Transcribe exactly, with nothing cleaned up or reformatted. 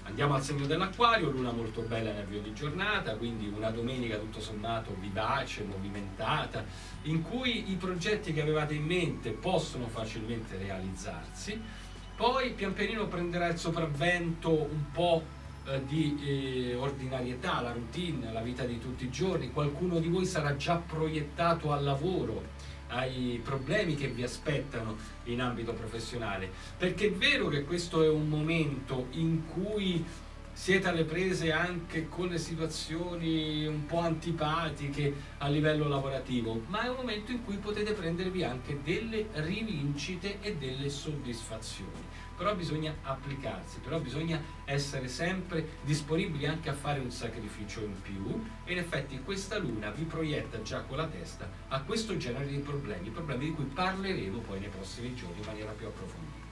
Andiamo al segno dell'Acquario, luna molto bella in avvio di giornata, quindi una domenica tutto sommato vivace, movimentata, in cui i progetti che avevate in mente possono facilmente realizzarsi. Poi pian pianino prenderà il sopravvento un po' eh, di eh, ordinarietà, la routine, la vita di tutti i giorni. Qualcuno di voi sarà già proiettato al lavoro, ai problemi che vi aspettano in ambito professionale, perché è vero che questo è un momento in cui siete alle prese anche con le situazioni un po' antipatiche a livello lavorativo, ma è un momento in cui potete prendervi anche delle rivincite e delle soddisfazioni. Però bisogna applicarsi, però bisogna essere sempre disponibili anche a fare un sacrificio in più, e in effetti questa luna vi proietta già con la testa a questo genere di problemi, problemi di cui parleremo poi nei prossimi giorni in maniera più approfondita.